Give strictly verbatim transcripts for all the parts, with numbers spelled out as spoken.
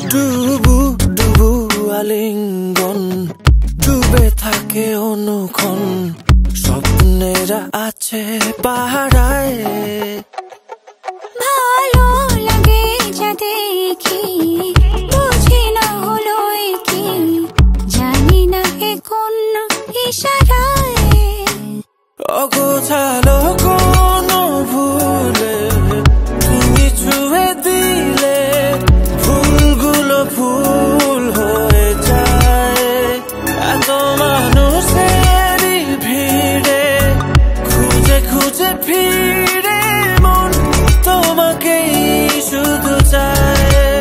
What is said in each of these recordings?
ডুবু ডুবু আলিঙ্গন ডুবে থাকে অনুক্ষণ স্বপ্নেরা আছে পাহারায় ভালো লাগে যা দেখি বুঝি না হলো কি জানি না এ কোন ইশারায় অগোছালো কোনো ভুলে তুমি ছুঁয়ে দিলে ফুলগুলো ফুল হয়ে যায় এত মানুষেরই ভিড়ে খুঁজে খুঁজে ফিরে মন তোমাকেই শুধু চায়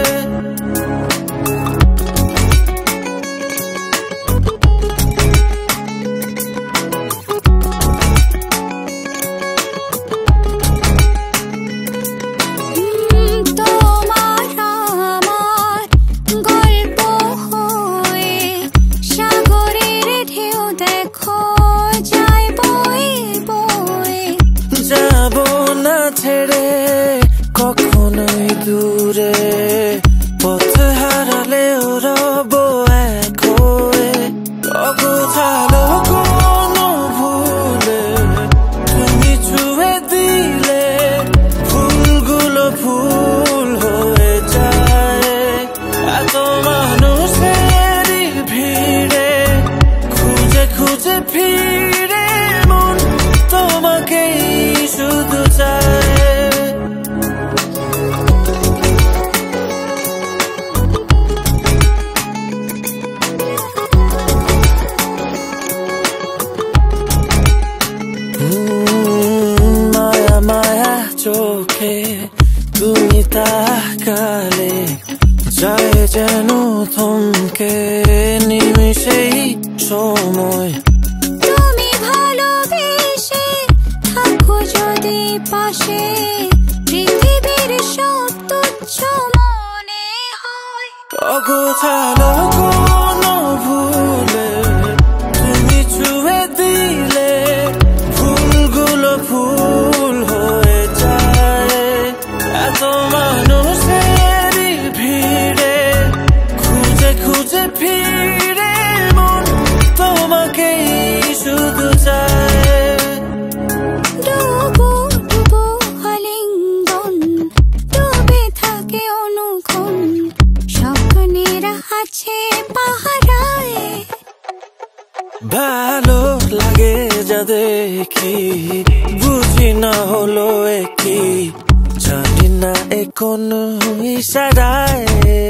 যাবো না ছেড়ে কখনোই দূরে পথ হারালেও রব এক হয়ে অগোছালো কোনো ভুলে তুমি ছুঁয়ে দিলে ফুলগুলো ফুল হয়ে যায় এত মানুষেরই ভিড়ে খুঁজে খুঁজে ফিরে মন তোমাকেই শুধু চায় মায়া মায়া চোখে তুমি তাকালে যায় যেন থমকে নিমিষেই সময় তুমি ভালোবেসে থাকো যদি পাশে পৃথিবীর সব তুচ্ছ মনে হয় অগোছালো কোনো ভুলে তুমি ছুঁয়ে দিলে ফুলগুলো ফুল হয়ে যায় এত মানুষেরই ভিড়ে খুঁজে খুঁজে ফিরে মন তোমাকেই শুধু চায় ডুবু ডুবু আলিঙ্গন ডুবে থাকে অনুক্ষণ স্বপ্নেরা আছে পাহারায় ভালো লাগে যা দেখি বুঝি না হলো কি জানি না এ কোন ইশারায়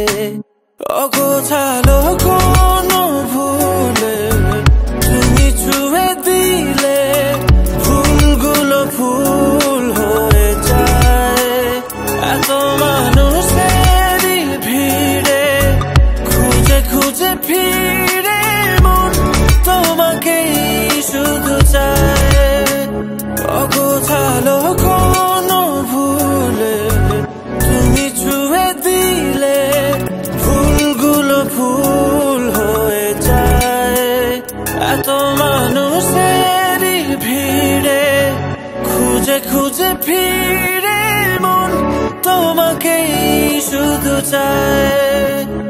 অগোছালো কোনো ভুলে তুমি ছুঁয়ে দিলে ফুলগুলো ফুল হয়ে যায় এত মানুষেরই ভিড়ে খুঁজে খুঁজে ফিরে মন তোমাকেই শুধু চায় অগোছালো কোনো ভুলে তুমি ছুঁয়ে দিলে ফুলগুলো ফুল হয়ে যায় এত মানুষেরই ভিড়ে খুঁজে খুঁজে ফিরে মন তোমাকেই শুধু চায়।